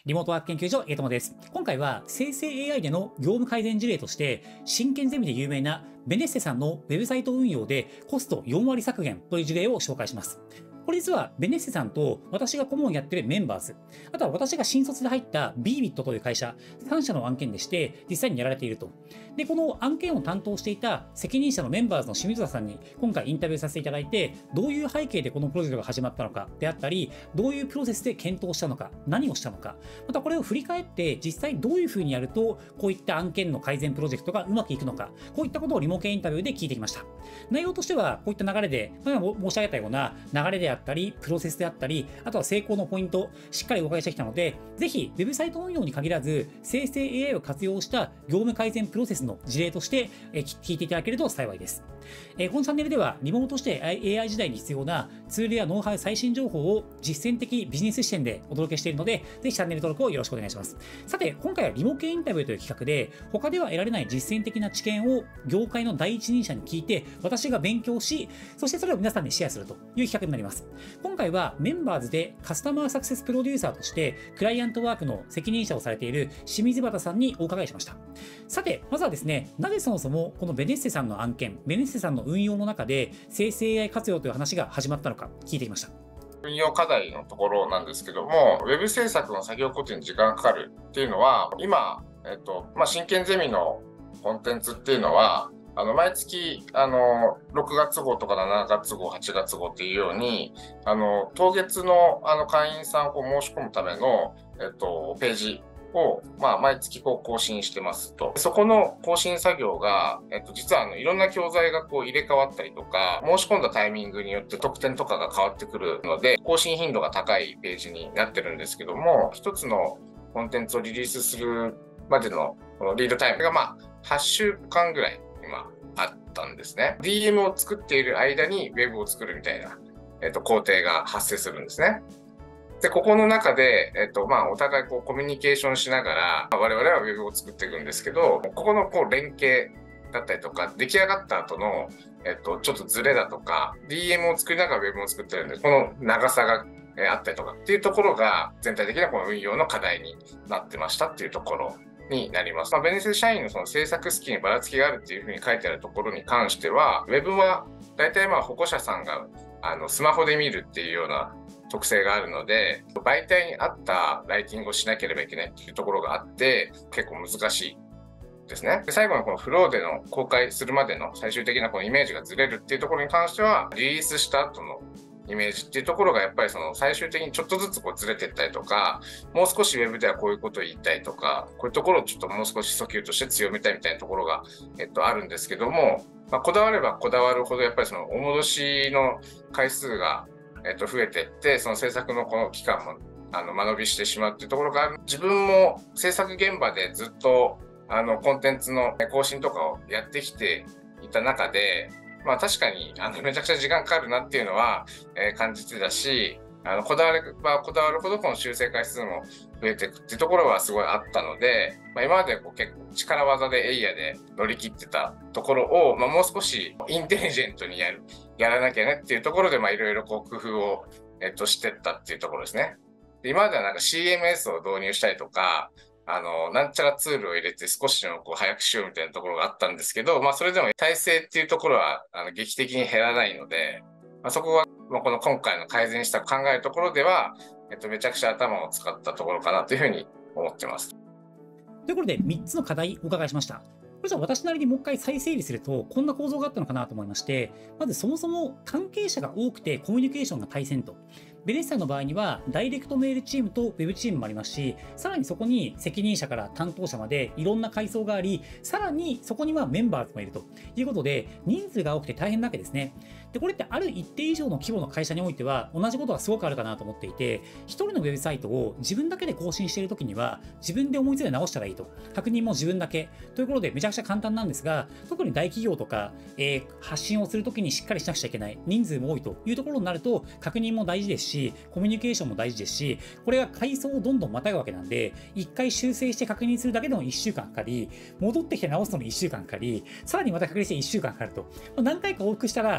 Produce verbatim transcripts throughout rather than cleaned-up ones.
リモートワーク研究所、エイトモです。今回は生成 エーアイ での業務改善事例として、真剣ゼミで有名なベネッセさんのウェブサイト運用でコストよんわり削減という事例を紹介します。これ実はベネッセさんと私が顧問をやってるメンバーズ、あとは私が新卒で入った ビービット という会社、さん社の案件でして実際にやられていると。で、この案件を担当していた責任者のメンバーズの清水田さんに今回インタビューさせていただいて、どういう背景でこのプロジェクトが始まったのかであったり、どういうプロセスで検討したのか、何をしたのか、またこれを振り返って実際どういうふうにやるとこういった案件の改善プロジェクトがうまくいくのか、こういったことをリモ系インタビューで聞いてきました。内容としてはこういった流れで、まあ、申し上げたような流れであったり、プロセスであったり、あとは成功のポイント、しっかりお伺いしてきたので、ぜひウェブサイト運用に限らず、生成 エーアイ を活用した業務改善プロセスの事例として聞いていただけると幸いです。このチャンネルでは、リモートして エーアイ 時代に必要なツールやノウハウ、最新情報を実践的ビジネス視点でお届けしているので、ぜひチャンネル登録をよろしくお願いします。さて、今回はリモ系インタビューという企画で、他では得られない実践的な知見を業界の第一人者に聞いて、私が勉強し、そしてそれを皆さんにシェアするという企画になります。今回はメンバーズでカスタマーサクセスプロデューサーとして、クライアントワークの責任者をされている清水畑さんにお伺いしました。さて、まずはですね、なぜそもそもこのベネッセさんの案件、ベネッセさんの運用の中で生成 エーアイ 活用という話が始まったのか聞いてきました。 運用課題のところなんですけども、ウェブ制作の作業工程に時間がかかるっていうのは、今、えっと、まあ、真剣ゼミのコンテンツっていうのは、あの、毎月、あの、ろくがつ号とかしちがつ号、はちがつ号っていうように、あの、当月の、あの、会員さんをこう申し込むための、えっと、ページを、まあ、毎月こう更新してますと。そこの更新作業が、えっと、実はあの、いろんな教材がこう入れ替わったりとか、申し込んだタイミングによって特典とかが変わってくるので、更新頻度が高いページになってるんですけども、一つのコンテンツをリリースするまでのこのリードタイムが、まあ、はっしゅうかんぐらい今あったんですね。ディーエム を作っている間に Web を作るみたいな、えっと、工程が発生するんですね。で、ここの中で、えっと、まあ、お互いこうコミュニケーションしながら、我々は Web を作っていくんですけど、ここのこう連携だったりとか、出来上がった後の、えっと、ちょっとズレだとか、ディーエム を作りながら Web を作ってるんで、この長さがあったりとかっていうところが、全体的なこの運用の課題になってましたっていうところになります。まあ、ベネッセ社員のその制作スキルにばらつきがあるっていうふうに書いてあるところに関しては、Web は大体まあ保護者さんがあのスマホで見るっていうような特性があるので、媒体に合ったライティングをしなければいけないっていうところがあって、結構難しいですね。で、最後のこのフローでの公開するまでの最終的なこのイメージがずれるっていうところに関しては、リリースした後のイメージっていうところがやっぱりその最終的にちょっとずつこうずれていったりとか、もう少しウェブではこういうことを言いたいとか、こういうところをちょっともう少し訴求として強めたいみたいなところが、えっと、あるんですけども、まあ、こだわればこだわるほどやっぱりそのお戻しの回数がえっと、増えていって、その制作のこの期間も、あの、間延びしてしまうっていうところがある。自分も制作現場でずっと、あの、コンテンツの更新とかをやってきていた中で、まあ確かに、あの、めちゃくちゃ時間かかるなっていうのは、えー、感じてたし、あの、こだわればこだわるほどこの修正回数も増えていくっていうところはすごいあったので、まあ今までこう結構力技でエイヤで乗り切ってたところを、まあもう少しインテリジェントにやる。やらなきゃねっていうところで、まあいろいろこう工夫を、えっと、してったっていうところですね。で、今まではなんか シーエムエス を導入したりとか、あの、なんちゃらツールを入れて少しでもこう早くしようみたいなところがあったんですけど、まあそれでも体制っていうところは、あの、劇的に減らないので、まあ、そこは、まあ、この今回の改善した考えるところでは、えっと、めちゃくちゃ頭を使ったところかなというふうに思ってます。 ということで、みっつの課題お伺いしました。これじゃあ私なりにもう一回再整理すると、こんな構造があったのかなと思いまして、まずそもそも関係者が多くてコミュニケーションが大戦と。ベネッセさんの場合には、ダイレクトメールチームとウェブチームもありますし、さらにそこに責任者から担当者までいろんな階層があり、さらにそこにはメンバーズもいるということで、人数が多くて大変なわけですね。で、これってある一定以上の規模の会社においては、同じことがすごくあるかなと思っていて、一人のウェブサイトを自分だけで更新しているときには、自分で思いついて直したらいいと。確認も自分だけ。ということで、めちゃくちゃ簡単なんですが、特に大企業とか、えー、発信をするときにしっかりしなくちゃいけない、人数も多いというところになると、確認も大事ですし、コミュニケーションも大事ですし、これが階層をどんどんまたぐわけなんで、一回修正して確認するだけでもいっしゅうかんかかり、戻ってきて直すのにいっしゅうかんかかり、さらにまた確認していっしゅうかんかかると。何回か往復したらにかげつ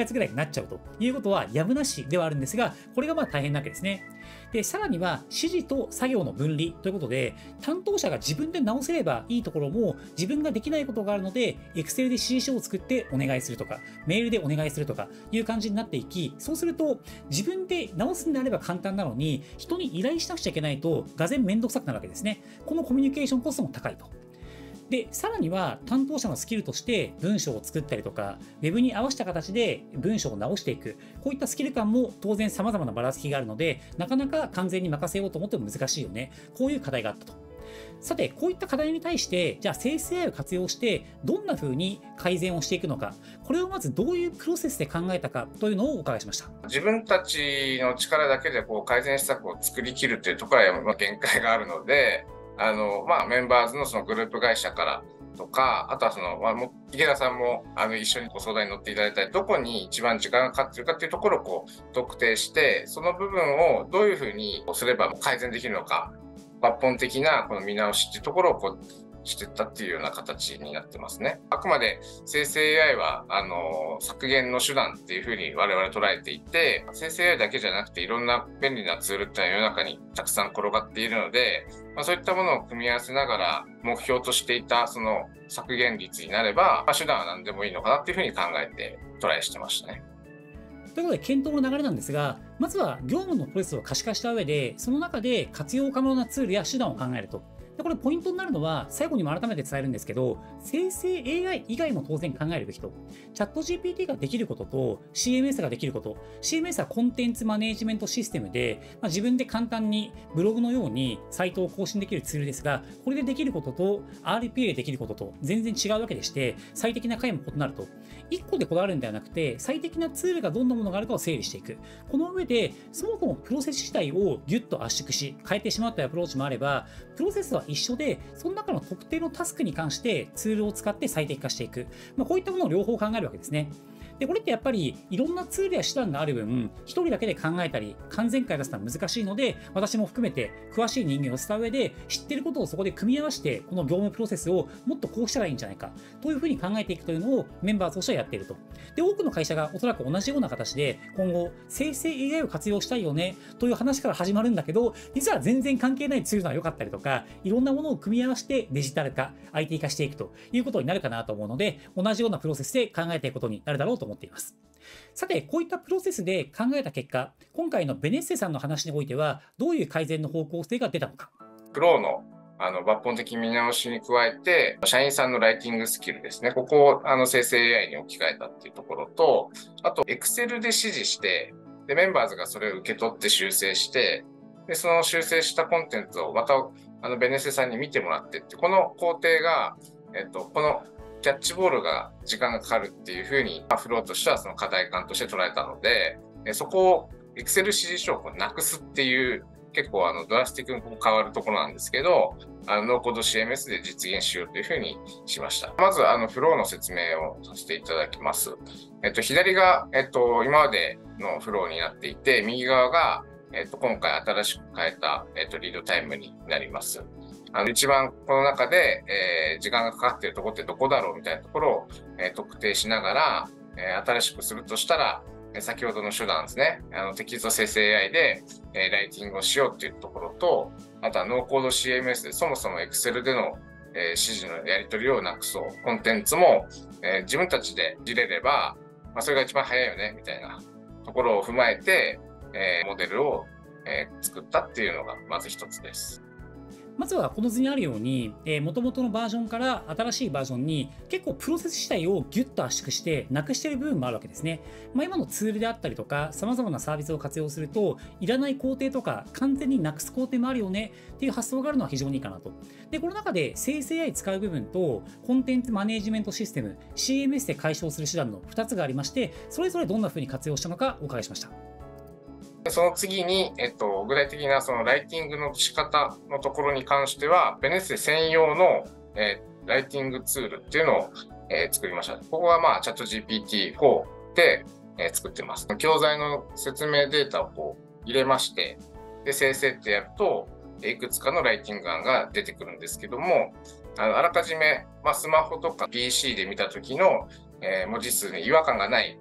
がつぐらいになっちゃうということはやむなしではあるんですが、これがまあ大変なわけですね。で、さらには指示と作業の分離ということで、担当者が自分で直せればいいところも自分ができないことがあるので、Excel で指示書を作ってお願いするとか、メールでお願いするとかいう感じになっていき、そうすると自分で直すんであれば簡単なのに、人に依頼しなくちゃいけないと、がぜんめんどくさくなるわけですね。このコミュニケーションコストも高いと。で、さらには担当者のスキルとして文章を作ったりとか、ウェブに合わせた形で文章を直していく、こういったスキル感も当然様々なばらつきがあるので、なかなか完全に任せようと思っても難しいよね。こういう課題があったと。さて、こういった課題に対して、じゃあ生成 エーアイ を活用して、どんな風に改善をしていくのか、これをまずどういうプロセスで考えたかというのをお伺いしました。 自分たちの力だけでこう改善施策を作りきるというところは限界があるので、あの、まあ、メンバーズのそのグループ会社からとか、あとはその、まあ、も池田さんもあの一緒にご相談に乗っていただいたり、どこに一番時間がかかっているかっていうところをこう特定して、その部分をどういうふうにすれば改善できるのか、抜本的なこの見直しっていうところをこうしていったっていうような形になってますね。あくまで生成 エーアイ は、あの、削減の手段っていうふうに我々捉えていて、生成 エーアイ だけじゃなくていろんな便利なツールっていうのは世の中にたくさん転がっているので、まあ、そういったものを組み合わせながら目標としていたその削減率になれば、まあ、手段は何でもいいのかなっていうふうに考えてトライしてましたね。 ということで、検討の流れなんですが、まずは業務のプロセスを可視化した上で、その中で活用可能なツールや手段を考えると。でこれポイントになるのは、最後にも改めて伝えるんですけど、生成 エーアイ 以外も当然考えるべきと。チャット ジーピーティー ができることと シーエムエス ができること。シーエムエス はコンテンツマネジメントシステムで、まあ、自分で簡単にブログのようにサイトを更新できるツールですが、これでできることと アールピーエー でできることと全然違うわけでして、最適な解も異なると。いっこでこだわるんではなくて、最適なツールがどんなものがあるかを整理していく。この上で、そもそもプロセス自体をギュッと圧縮し、変えてしまったアプローチもあれば、プロセスは一緒で、その中の特定のタスクに関してツールを使って最適化していく。まあ、こういったものを両方考えるわけですね。で、これってやっぱりいろんなツールや手段がある分、一人だけで考えたり、完全解出すのは難しいので、私も含めて詳しい人間を寄せた上で、知っていることをそこで組み合わせて、この業務プロセスをもっとこうしたらいいんじゃないか、というふうに考えていくというのをメンバーとしてはやっていると。で、多くの会社がおそらく同じような形で、今後、生成 エーアイ を活用したいよね、という話から始まるんだけど、実は全然関係ないツールが良かったりとか、いろんなものを組み合わせてデジタル化、アイティー 化していくということになるかなと思うので、同じようなプロセスで考えていくことになるだろうと思っています。さて、こういったプロセスで考えた結果、今回のベネッセさんの話においては、どういう改善の方向性が出たのか。 フローのあの抜本的見直しに加えて、社員さんのライティングスキルですね、ここをあの生成 エーアイ に置き換えたっていうところと、あと、Excel で指示して、でメンバーズがそれを受け取って修正して、でその修正したコンテンツをまたあのベネッセさんに見てもらってって、この工程が、えっと、このキャッチボールが時間がかかるっていうふうに、フローとしてはその課題感として捉えたので、そこを Excel 指示書をなくすっていう、結構あのドラスティックに変わるところなんですけど、あのノーコード シーエムエス で実現しようというふうにしました。まずあのフローの説明をさせていただきます。えっと、左が、えっと、今までのフローになっていて、右側が、えっと、今回新しく変えた、えっと、リードタイムになります。あの一番この中で、えー、時間がかかっているところってどこだろうみたいなところを、えー、特定しながら、えー、新しくするとしたら、えー、先ほどの手段ですね、あのテキスト生成 エーアイ で、えー、ライティングをしようっていうところと、あとはノーコード シーエムエス でそもそも Excel での、えー、指示のやり取りをなくそう。コンテンツも、えー、自分たちで入れれば、まあ、それが一番早いよねみたいなところを踏まえて、えー、モデルを、えー、作ったっていうのがまず一つです。 まずはこの図にあるように、えー、元々のバージョンから新しいバージョンに結構プロセス自体をギュッと圧縮してなくしている部分もあるわけですね。まあ、今のツールであったりとか様々なサービスを活用するといらない工程とか完全になくす工程もあるよねっていう発想があるのは非常にいいかなと。で、この中で生成 エーアイ 使う部分とコンテンツマネジメントシステム シーエムエス で解消する手段のふたつがありまして、それぞれどんな風に活用したのかお伺いしました。 その次に、えっと、具体的なそのライティングの仕方のところに関しては、ベネッセ専用の、えー、ライティングツールっていうのを、えー、作りました。ここはまあ、チャット ジーピーティーフォー で、えー、作ってます。教材の説明データをこう入れまして、で、生成ってやると、いくつかのライティング案が出てくるんですけども、あのあらかじめ、まあ、スマホとか ピーシー で見た時の、えー、文字数に違和感がない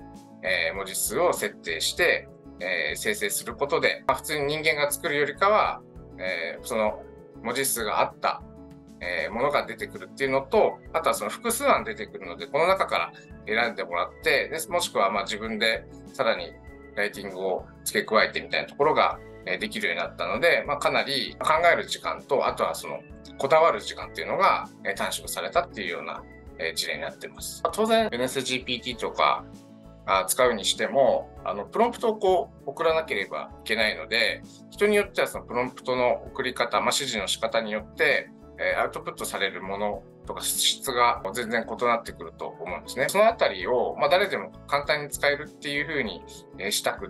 えー、文字数を設定して、えー、生成することで、まあ、普通に人間が作るよりかは、えー、その文字数があった、えー、ものが出てくるっていうのと、あとはその複数案出てくるので、この中から選んでもらって、でもしくはまあ自分でさらにライティングを付け加えてみたいなところができるようになったので、まあ、かなり考える時間と、あとはそのこだわる時間っていうのが短縮されたっていうような事例になっています。当然、ベネッセ ジーピーティー とか使うにしても、あのプロンプトをこう送らなければいけないので、人によってはそのプロンプトの送り方、まあ、指示の仕方によって、アウトプットされるものとか質が全然異なってくると思うんですね。そのあたりを、まあ、誰でも簡単に使えるっていう風にしたくって、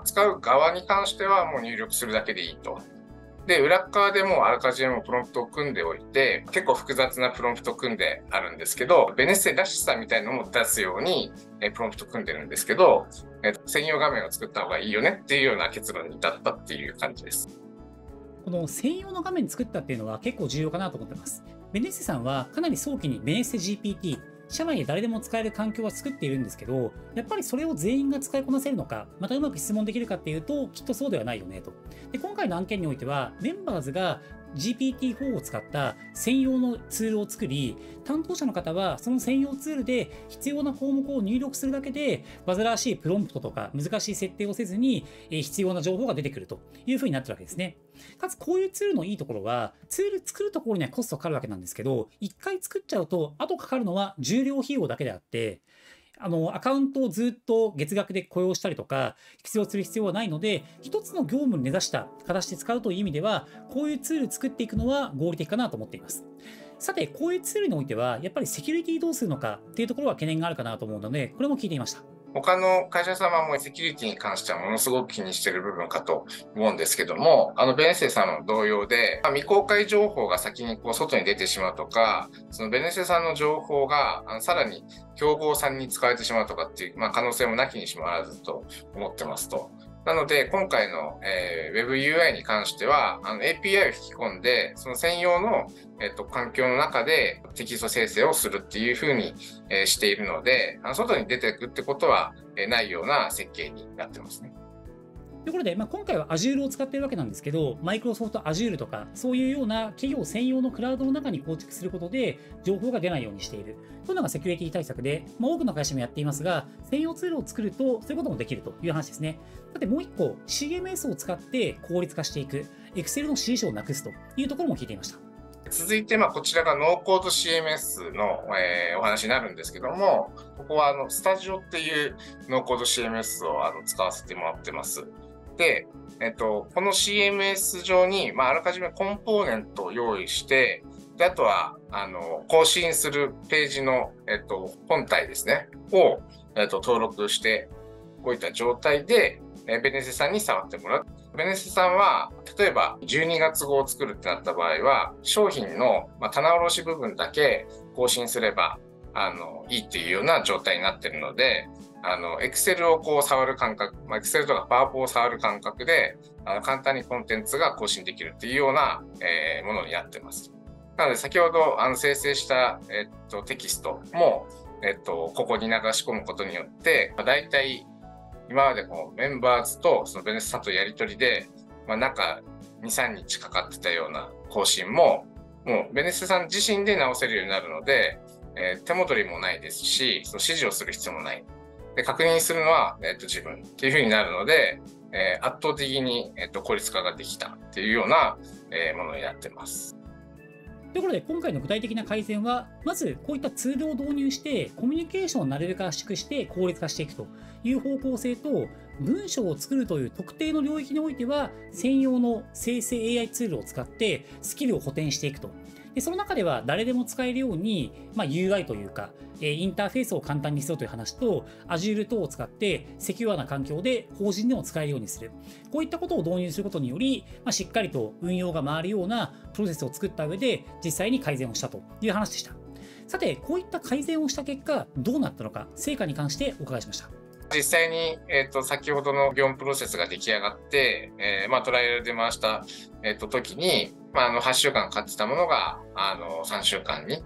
使う側に関してはもう入力するだけでいいと。で、裏側でもあらかじめもプロンプトを組んでおいて、結構複雑なプロンプトを組んであるんですけど、ベネッセらしさみたいなのも出すようにプロンプト組んでるんですけど、専用画面を作った方がいいよねっていうような結論に至ったっていう感じです。 この専用の画面作ったっていうのは結構重要かなと思ってます。ベネッセさんはかなり早期にベネッセ ジーピーティー、社内で誰でも使える環境は作っているんですけど、やっぱりそれを全員が使いこなせるのか、またうまく質問できるかっていうと、きっとそうではないよねと。で、今回の案件においては、メンバーズが ジーピーティーフォー を使った専用のツールを作り、担当者の方はその専用ツールで必要な項目を入力するだけで、煩わしいプロンプトとか難しい設定をせずに必要な情報が出てくるという風になってるわけですね。かつこういうツールのいいところは、ツール作るところにはコストかかるわけなんですけど、一回作っちゃうと、後かかるのは重量費用だけであって、あの、アカウントをずっと月額で雇用したりとか、必要する必要はないので、一つの業務に根ざした形で使うという意味では、こういうツール作っていくのは合理的かなと思っています。さて、こういうツールにおいては、やっぱりセキュリティどうするのかっていうところは懸念があるかなと思うので、これも聞いてみました。 他の会社様もセキュリティに関してはものすごく気にしている部分かと思うんですけども、あのベネッセさんの同様で、まあ、未公開情報が先にこう外に出てしまうとか、そのベネッセさんの情報があのさらに競合さんに使われてしまうとかっていう、まあ、可能性もなきにしもあらずと思ってますと。なので、今回の、えー、WebUI に関しては、あの エーピーアイ を引き込んで、その専用の、えっと、環境の中でテキスト生成をするっていう風に、えー、しているので、あの外に出ていくってことは、えー、ないような設計になってますね。 ということで、まあ、今回は Azure を使っているわけなんですけど、Microsoft Azure とか、そういうような企業専用のクラウドの中に構築することで、情報が出ないようにしている。というのがセキュリティ対策で、まあ、多くの会社もやっていますが、専用ツールを作ると、そういうこともできるという話ですね。さて、もう一個、シーエムエス を使って効率化していく、Excel の指示書をなくすというところも聞いていました。 続いて、まあ、こちらがノーコード シーエムエス の、えー、お話になるんですけども、ここはあのスタジオっていうノーコード シーエムエス をあの使わせてもらってます。で、えっと、この シーエムエス 上に、まあ、あらかじめコンポーネントを用意して、であとはあの更新するページの、えっと、本体ですね、を、えっと、登録しておいた状態で、えベネッセさんに触ってもらう。ベネッセさんは、例えばじゅうにがつ号を作るってなった場合は、商品の、まあ、棚卸し部分だけ更新すればあのいいっていうような状態になっているので、あの、Excel をこう触る感覚、まあ、Excel とか パワポを触る感覚で、あの簡単にコンテンツが更新できるっていうような、えー、ものになっています。なので、先ほどあの生成した、えっと、テキストも、えっと、ここに流し込むことによって、まあ、大体、今までこうメンバーズとそのベネッセさんとやり取りで、まあ、中に、さんにちかかってたような更新も、もうベネッセさん自身で直せるようになるので、えー、手戻りもないですし、その指示をする必要もない。で確認するのは、えっと、自分っていう風になるので、えー、圧倒的に、えっと、効率化ができたっていうような、えー、ものになってます。 ということで、今回の具体的な改善は、まずこういったツールを導入して、コミュニケーションをなるべく圧縮して効率化していくという方向性と、文章を作るという特定の領域においては、専用の生成 エーアイ ツールを使ってスキルを補填していくと。でその中では誰でも使えるように、まあ、ユーアイ というか、インターフェースを簡単にするという話と、Azure 等を使ってセキュアな環境で法人でも使えるようにする。こういったことを導入することにより、まあ、しっかりと運用が回るようなプロセスを作った上で、実際に改善をしたという話でした。さて、こういった改善をした結果、どうなったのか、成果に関してお伺いしました。 実際に、えっと、先ほどの業務プロセスが出来上がって、えー、まあ、トライアルで回した、えっと、時に、まあ、あの、はっしゅうかんかかってたものが、あの、さんしゅうかんに、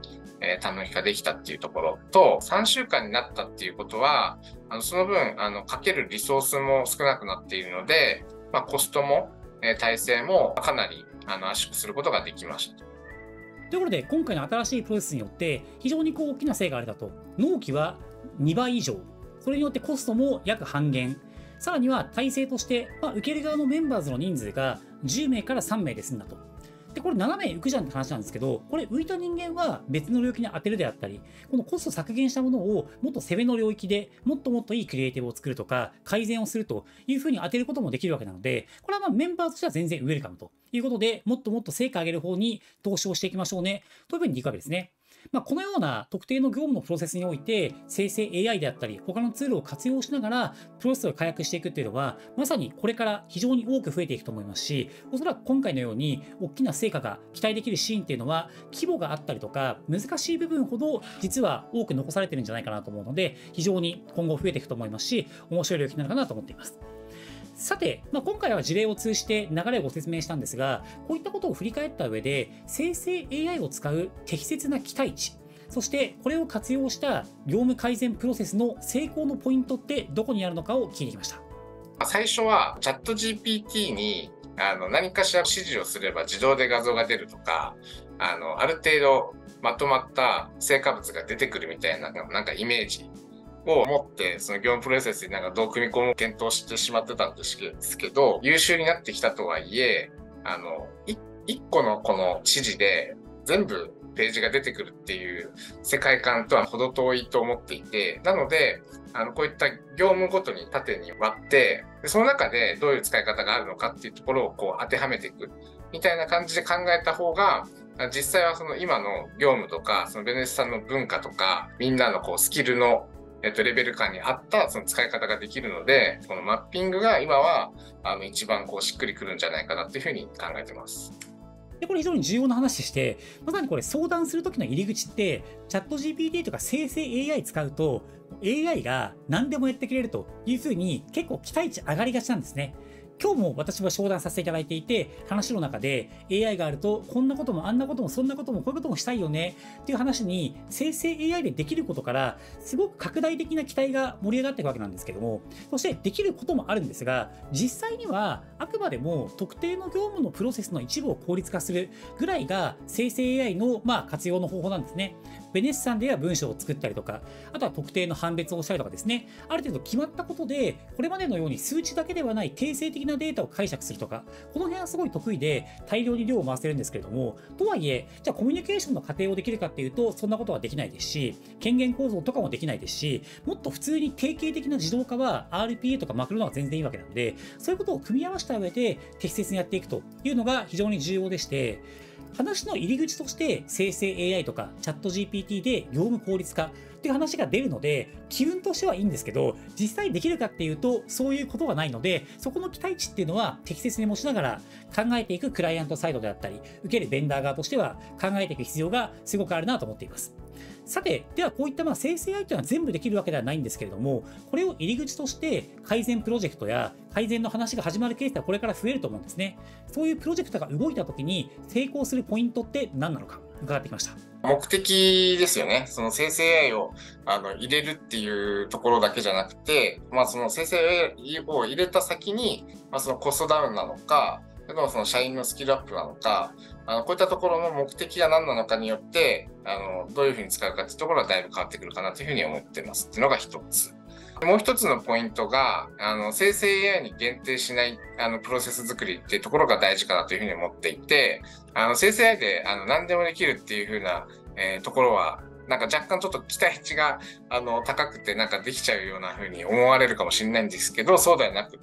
えー、端末化できたっていうところと、さんしゅうかんになったっていうことは、あのその分、あのかけるリソースも少なくなっているので、まあ、コストも、えー、体制もかなりあの圧縮することができました。 ということで、今回の新しいプロセスによって、非常にこう大きな成果が出たと。納期はにばい以上。それによってコストも約半減。さらには体制として、まあ、受ける側のメンバーズの人数がじゅうめいからさんめいで済んだと。で、これななめい浮くじゃんって話なんですけど、これ浮いた人間は別の領域に当てるであったり、このコスト削減したものをもっと攻めの領域でもっともっといいクリエイティブを作るとか、改善をするというふうに当てることもできるわけなので、これはまあメンバーとしては全然ウェルカムということで、もっともっと成果上げる方に投資をしていきましょうね、というふうにいくわけですね。まあ、このような特定の業務のプロセスにおいて、生成 エーアイ であったり、他のツールを活用しながら、プロセスを開発していくっていうのは、まさにこれから非常に多く増えていくと思いますし、おそらく今回のように大きな成果が期待できるシーンっていうのは、規模があったりとか、難しい部分ほど実は多く残されてるんじゃないかなと思うので、非常に今後増えていくと思いますし、面白い領域なのかなと思っています。さて、まあ、今回は事例を通じて流れをご説明したんですが、こういったことを振り返った上で、生成 エーアイ を使う適切な期待値、そしてこれを活用した業務改善プロセスの成功のポイントってどこにあるのかを聞いてきました。 最初はチャット ジーピーティー にあの何かしら指示をすれば自動で画像が出るとか、あのある程度まとまった成果物が出てくるみたいな、なんかイメージを持って、その業務プロセスになんかどう組み込むを検討してしまってたんですけど、優秀になってきたとはいえ、あのい一個のこの指示で全部ページが出てくるっていう世界観とは程遠いと思っていて、なので、あのこういった業務ごとに縦に割って、でその中でどういう使い方があるのかっていうところをこう当てはめていくみたいな感じで考えた方が、実際はその今の業務とか、そのベネスさんの文化とか、みんなのこうスキルのえっと、レベル感に合ったその使い方ができるので、このマッピングが今はあの一番こうしっくりくるんじゃないかなというふうに考えてます。 で、これ非常に重要な話でして、まさにこれ相談するときの入り口って、チャット ジーピーティー とか生成 エーアイ 使うと、エーアイ が何でもやってくれるというふうに結構期待値上がりがちなんですね。今日も私は商談させていただいていて、話の中で エーアイ があると、こんなこともあんなこともそんなこともこういうこともしたいよねっていう話に、生成 エーアイ でできることから、すごく拡大的な期待が盛り上がっていくわけなんですけども、そしてできることもあるんですが、実際にはあくまでも特定の業務のプロセスの一部を効率化するぐらいが生成 エーアイ のまあ活用の方法なんですね。ベネッセさんでは文章を作ったりとか、あとは特定の判別をしたりとかですね、ある程度決まったことで、これまでのように数値だけではない定性的なデータを解釈するとか、この辺はすごい得意で大量に量を回せるんですけれども、とはいえ、じゃあコミュニケーションの過程をできるかっていうと、そんなことはできないですし、権限構造とかもできないですし、もっと普通に定型的な自動化は アールピーエー とかマクロの方が全然いいわけなので、そういうことを組み合わせた上で適切にやっていくというのが非常に重要でして、話の入り口として生成 エーアイ とかチャット ジーピーティー で業務効率化っていう話が出るので、機運としてはいいんですけど、実際できるかっていうとそういうことがないので、そこの期待値っていうのは適切に持ちながら考えていくクライアントサイドであったり、受けるベンダー側としては考えていく必要がすごくあるなと思っています。さて、ではこういったまあ生成 エーアイ というのは全部できるわけではないんですけれども、これを入り口として改善プロジェクトや改善の話が始まるケースはこれから増えると思うんですね。そういうプロジェクトが動いたときに成功するポイントって何なのか伺ってきました。 目的ですよね。その生成 エーアイ をあの入れるっていうところだけじゃなくて、まあ、その生成 エーアイ を入れた先に、まあ、そのコストダウンなのか、それともその社員のスキルアップなのか、あのこういったところの目的が何なのかによって、あのどういうふうに使うかっていうところはだいぶ変わってくるかなというふうに思っていますっていうのが一つ。もう一つのポイントが、あの生成 エーアイ に限定しないあのプロセス作りっていうところが大事かなというふうに思っていて、あの生成 エーアイ であの何でもできるっていうふうな、えー、ところは、なんか若干ちょっと期待値があの高くてなんかできちゃうような風に思われるかもしれないんですけど、そうではなくって、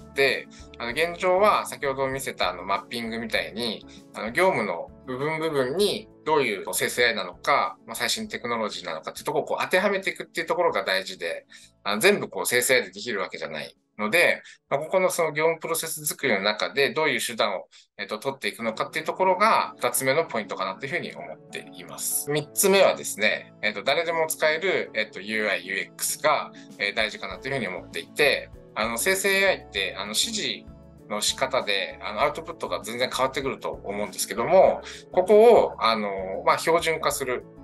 あの現状は先ほど見せたあのマッピングみたいに、あの業務の部分部分にどういう生成 エーアイ なのか、まあ、最新テクノロジーなのかっていうところをこう当てはめていくっていうところが大事で、あの全部こう生成 エーアイ でできるわけじゃないので、まあ、ここのその業務プロセス作りの中でどういう手段を、えっと、取っていくのかっていうところがふたつめのポイントかなというふうに思っています。みっつめはですね、えっと、誰でも使える、えっと、ユーアイ、ユーエックス が、えー、大事かなというふうに思っていて、あの生成 エーアイ ってあの指示の仕方であのアウトプットが全然変わってくると思うんですけども、ここをあの、まあ、標準化する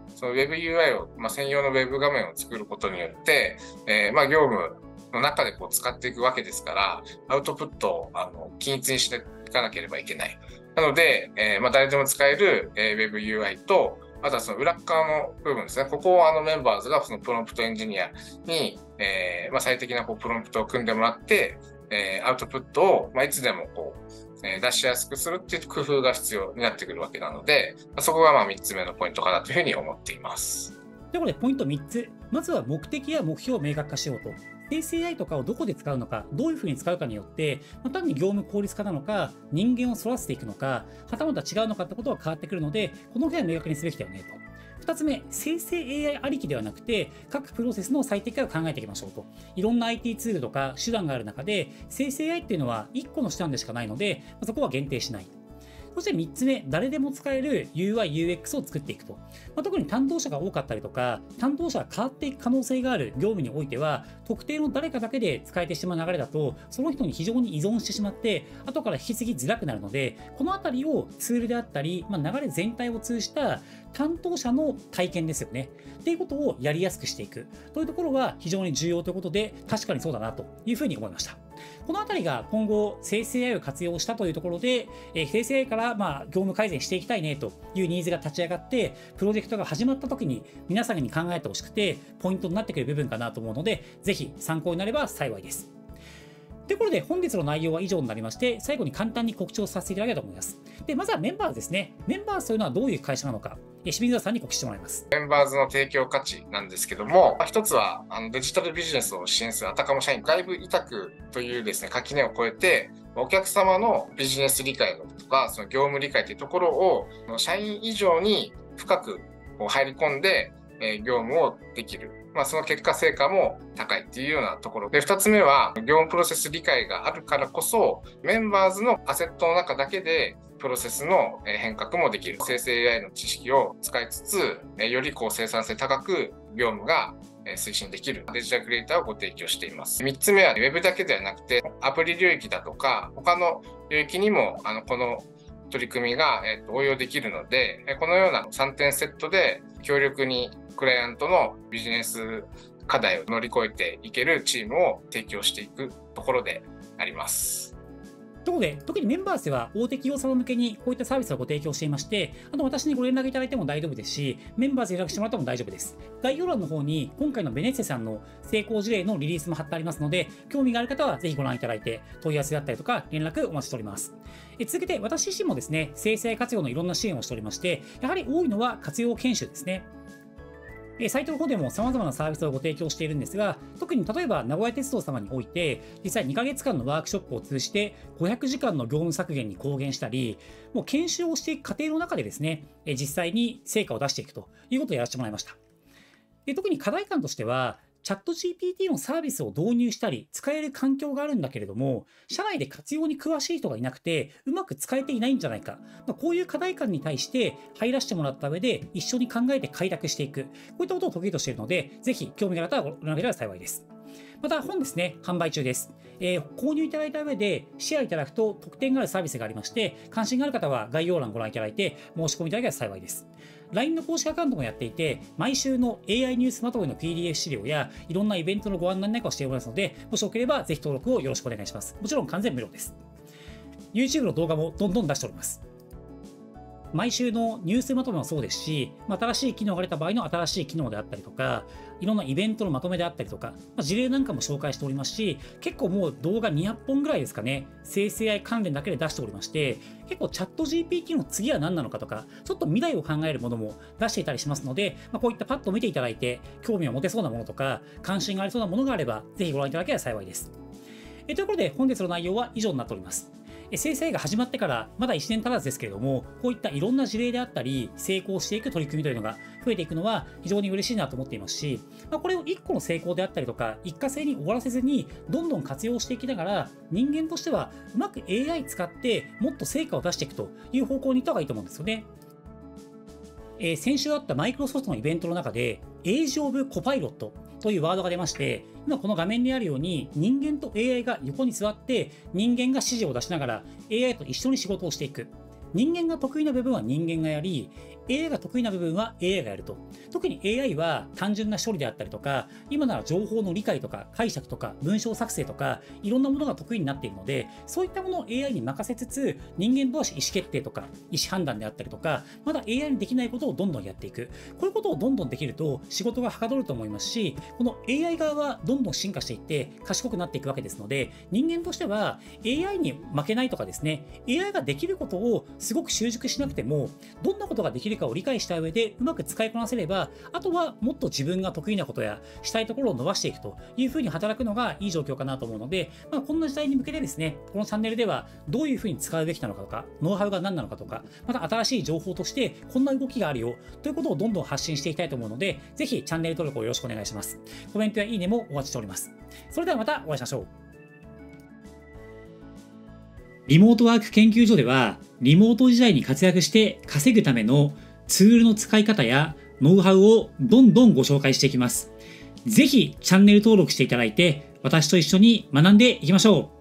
その WebUI を、まあ、専用の Web 画面を作ることによって、えー、まあ業務の中でこう使っていくわけですから、アウトプットをあの均一にしていかなければいけない。なので、えー、まあ誰でも使える、えー、WebUI と、あとはその裏側の部分ですね。ここをあのメンバーズがそのプロンプトエンジニアに、えーまあ、最適なこうプロンプトを組んでもらって、えー、アウトプットを、まあ、いつでもこう、えー、出しやすくするっていう工夫が必要になってくるわけなので、まあ、そこがまあみっつめのポイントかなというふうに思っています。 ということで、ポイントみっつ。まずは目的や目標を明確化しようと。生成 エーアイ とかをどこで使うのか、どういうふうに使うかによって、まあ、単に業務効率化なのか、人間をそらせていくのか、はたまた違うのかってことは変わってくるので、この辺は明確にすべきだよねと。ふたつめ、生成 エーアイ ありきではなくて、各プロセスの最適化を考えていきましょうと。いろんな アイティー ツールとか手段がある中で、生成 エーアイ っていうのはいっこの手段でしかないので、まあ、そこは限定しない。そしてみっつめ、誰でも使える ユーアイ、ユーエックス を作っていくと。まあ、特に担当者が多かったりとか、担当者が変わっていく可能性がある業務においては、特定の誰かだけで使えてしまう流れだと、その人に非常に依存してしまって、後から引き継ぎづらくなるので、このあたりをツールであったり、まあ、流れ全体を通じた担当者の体験ですよね。っていうことをやりやすくしていくというところは非常に重要ということで、確かにそうだなというふうに思いました。このあたりが今後、生成 エーアイ を活用したというところで、えー、生成 エーアイ からまあ業務改善していきたいねというニーズが立ち上がって、プロジェクトが始まった時に皆さんに考えてほしくて、ポイントになってくる部分かなと思うので、ぜひ参考になれば幸いです。ということで、本日の内容は以上になりまして、最後に簡単に告知をさせていただきたいと思います。で、まずはメンバーズですね。メンバーズというのはどういう会社なのか、清水田さんに告知してもらいます。 メンバーズの提供価値なんですけども、一つはあのデジタルビジネスを支援するあたかも社員外部委託というですね、垣根を越えて、お客様のビジネス理解とか、その業務理解というところを、社員以上に深く入り込んで、えー、業務をできる。まあ、その結果成果も高いっていうようなところで、二つ目は業務プロセス理解があるからこそ、メンバーズのアセットの中だけでプロセスの変革もできる。生成 エーアイ の知識を使いつつ、よりこう生産性高く業務が推進できるデジタルクリエイターをご提供しています。三つ目は Web だけではなくて、アプリ領域だとか、他の領域にもあのこの取り組みが応用できるので、このようなさんてんセットで強力にクライアントのビジネス課題を乗り越えていけるチームを提供していくところであります。 ということで、特にメンバーズでは大手企業様向けにこういったサービスをご提供していまして、あと私にご連絡いただいても大丈夫ですし、メンバーズに連絡してもらっても大丈夫です。概要欄の方に今回のベネッセさんの成功事例のリリースも貼ってありますので、興味がある方はぜひご覧いただいて、問い合わせだったりとか連絡お待ちしております。え続けて、私自身もですね、生成活用のいろんな支援をしておりまして、やはり多いのは活用研修ですね。サイトの方でも様々なサービスをご提供しているんですが、特に例えば名古屋鉄道様において、実際にかげつかんのワークショップを通じてごひゃくじかんの業務削減に貢献したり、もう研修をしていく過程の中でですね、実際に成果を出していくということをやらせてもらいました。で特に課題感としては、チャット ジーピーティー のサービスを導入したり、使える環境があるんだけれども、社内で活用に詳しい人がいなくて、うまく使えていないんじゃないか。まあ、こういう課題感に対して入らせてもらった上で、一緒に考えて開拓していく。こういったことを得意としているので、ぜひ興味がある方はご覧いただければ幸いです。また本ですね、販売中です。えー、購入いただいた上でシェアいただくと特典があるサービスがありまして、関心がある方は概要欄ご覧いただいて申し込みいただければ幸いです。ライン の公式アカウントもやっていて、毎週の エーアイ ニュースまとめの ピーディーエフ 資料やいろんなイベントのご案内なんかをしておりますので、もしよければぜひ登録をよろしくお願いします。もちろん完全無料です。YouTube の動画もどんどん出しております。毎週のニュースまとめもそうですし、まあ、新しい機能が出た場合の新しい機能であったりとか、いろんなイベントのまとめであったりとか、まあ、事例なんかも紹介しておりますし、結構もう動画にひゃっぽんぐらいですかね、生成 エーアイ 関連だけで出しておりまして、結構チャット ジーピーティー の次は何なのかとか、ちょっと未来を考えるものも出していたりしますので、まあ、こういったパッと見ていただいて、興味を持てそうなものとか、関心がありそうなものがあれば、ぜひご覧いただければ幸いです。えということで、本日の内容は以上になっております。生成 エーアイ が始まってからまだいちねん足らずですけれども、こういったいろんな事例であったり、成功していく取り組みというのが増えていくのは非常に嬉しいなと思っていますし、まあ、これをいっこの成功であったりとか、一過性に終わらせずに、どんどん活用していきながら、人間としてはうまく エーアイ 使ってもっと成果を出していくという方向に行った方がいいと思うんですよね。えー、先週あったマイクロソフトのイベントの中で、エイジ・オブ・コパイロットというワードが出まして、今この画面にあるように人間と エーアイ が横に座って人間が指示を出しながら エーアイ と一緒に仕事をしていく。人間が得意な部分は人間がやり、 エーアイ が得意な部分は エーアイ がやると。特に エーアイ は単純な処理であったりとか、今なら情報の理解とか解釈とか文章作成とか、いろんなものが得意になっているので、そういったものを エーアイ に任せつつ、人間同士意思決定とか意思判断であったりとか、まだ エーアイ にできないことをどんどんやっていく。こういうことをどんどんできると仕事がはかどると思いますし、この エーアイ 側はどんどん進化していって賢くなっていくわけですので、人間としては エーアイ に負けないとかですね、エーアイ ができることをすごく習熟しなくても、どんなことができるかを理解した上でうまく使いこなせれば、あとはもっと自分が得意なことやしたいところを伸ばしていくというふうに働くのがいい状況かなと思うので、まあ、こんな時代に向けてですね、このチャンネルではどういうふうに使うべきなのかとか、ノウハウが何なのかとか、また新しい情報としてこんな動きがあるよということをどんどん発信していきたいと思うので、ぜひチャンネル登録をよろしくお願いします。コメントやいいねもお待ちしております。それではまたお会いしましょう。リモートワーク研究所では、リモート時代に活躍して稼ぐためのツールの使い方やノウハウをどんどんご紹介していきます。ぜひチャンネル登録していただいて、私と一緒に学んでいきましょう。